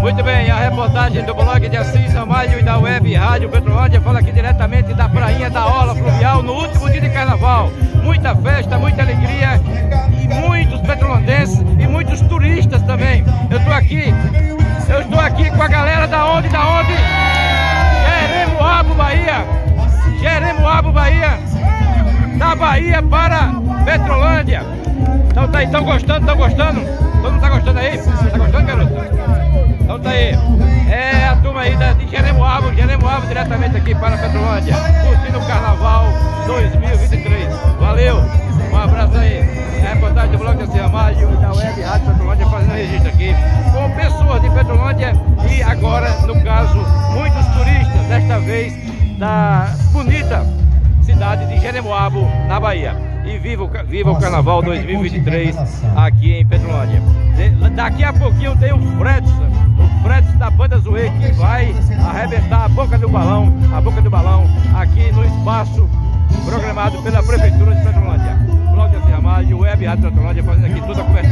Muito bem, a reportagem do blog de Assis Ramalho e da Web Rádio Petrolândia fala aqui diretamente da prainha da Orla Fluvial no último dia de carnaval. Muita festa, muita alegria e muitos petrolandenses e muitos turistas também. Eu estou aqui com a galera da onde? Jeremoabo, Bahia. Jeremoabo, Bahia. Da Bahia para Petrolândia. Então tá aí, estão gostando? Todo mundo tá gostando aí? Tá gostando, garoto? Então tá aí. É a turma aí de Jeremoabo diretamente aqui para Petrolândia, curtindo o Carnaval 2023. Valeu, um abraço aí. É a reportagem do blog de Assis Ramalho e da Web Rádio Petrolândia fazendo registro aqui com pessoas de Petrolândia e agora, no caso, muitos turistas, desta vez da bonita cidade de Jeremoabo, na Bahia. E viva o Carnaval 2023 aqui em Petrolândia. Daqui a pouquinho tem o Fredson da Banda Zoe, que vai arrebentar a boca do balão aqui no espaço programado pela Prefeitura de Petrolândia. Blog de Assis Ramalho, Web Rádio Petrolândia, fazendo aqui toda a cobertura.